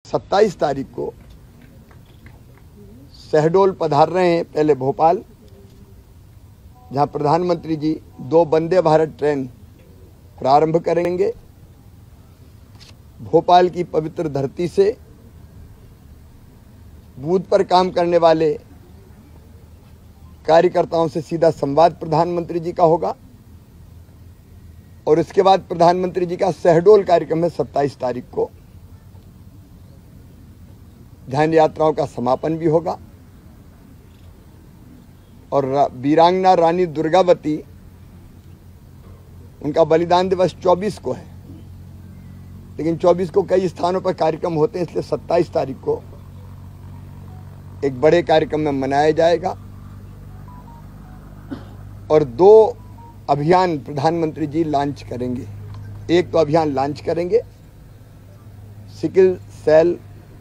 27 तारीख को शहडोल पधार रहे हैं, पहले भोपाल, जहां प्रधानमंत्री जी 2 वंदे भारत ट्रेन प्रारंभ करेंगे। भोपाल की पवित्र धरती से बूथ पर काम करने वाले कार्यकर्ताओं से सीधा संवाद प्रधानमंत्री जी का होगा और इसके बाद प्रधानमंत्री जी का शहडोल कार्यक्रम है 27 तारीख को। ध्यान यात्राओं का समापन भी होगा और वीरांगना रानी दुर्गावती, उनका बलिदान दिवस 24 को है, लेकिन 24 को कई स्थानों पर कार्यक्रम होते हैं, इसलिए 27 तारीख को एक बड़े कार्यक्रम में मनाया जाएगा। और 2 अभियान प्रधानमंत्री जी लॉन्च करेंगे। एक तो अभियान लॉन्च करेंगे sickle cell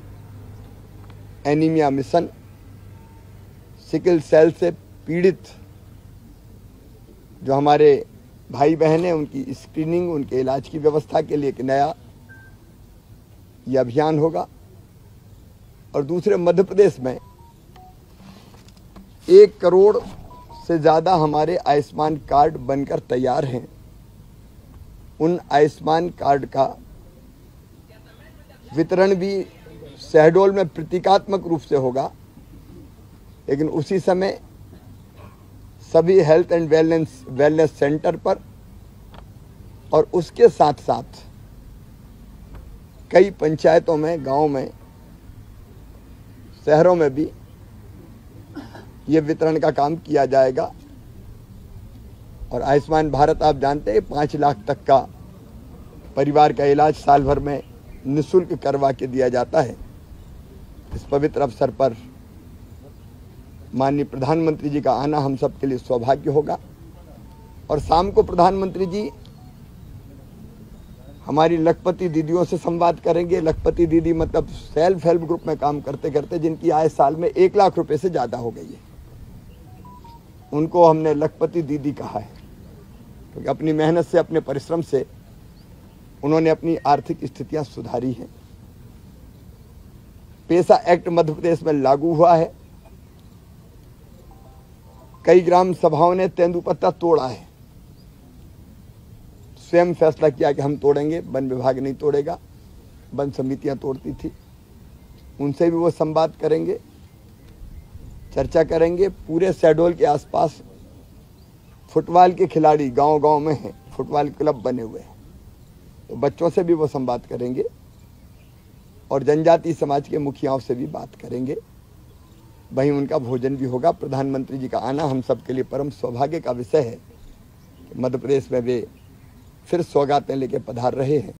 anaemia mission, sickle cell से पीड़ित जो हमारे भाई बहन हैं उनकी स्क्रीनिंग, उनके इलाज की व्यवस्था के लिए एक नया यह अभियान होगा। और दूसरे मध्य प्रदेश में 1 करोड़ से ज़्यादा हमारे आयुष्मान कार्ड बनकर तैयार हैं। उन आयुष्मान कार्ड का वितरण भी शहडोल में प्रतीकात्मक रूप से होगा, लेकिन उसी समय सभी हेल्थ एंड वेलनेस सेंटर पर और उसके साथ साथ कई पंचायतों में, गांव में, शहरों में भी ये वितरण का काम किया जाएगा। और आयुष्मान भारत आप जानते हैं 5 लाख तक का परिवार का इलाज साल भर में निःशुल्क करवा के दिया जाता है। इस पवित्र अवसर पर माननीय प्रधानमंत्री जी का आना हम सब के लिए सौभाग्य होगा। और शाम को प्रधानमंत्री जी हमारी लखपति दीदियों से संवाद करेंगे। लखपति दीदी मतलब सेल्फ हेल्प ग्रुप में काम करते करते जिनकी आय साल में 1 लाख रुपए से ज़्यादा हो गई है, उनको हमने लखपति दीदी कहा है, क्योंकि अपनी मेहनत से, अपने परिश्रम से उन्होंने अपनी आर्थिक स्थितियां सुधारी हैं। पेसा एक्ट मध्य प्रदेश में लागू हुआ है। कई ग्राम सभाओं ने तेंदुपत्ता तोड़ा है, स्वयं फैसला किया कि हम तोड़ेंगे, वन विभाग नहीं तोड़ेगा, वन समितियां तोड़ती थी। उनसे भी वो संवाद करेंगे, चर्चा करेंगे। पूरे शहडोल के आसपास फुटबॉल के खिलाड़ी गांव-गांव में हैं, फुटबॉल क्लब बने हुए हैं, तो बच्चों से भी वो संवाद करेंगे और जनजातीय समाज के मुखियाओं से भी बात करेंगे। वहीं उनका भोजन भी होगा। प्रधानमंत्री जी का आना हम सब के लिए परम सौभाग्य का विषय है। मध्य प्रदेश में वे फिर सौगातें लेके पधार रहे हैं।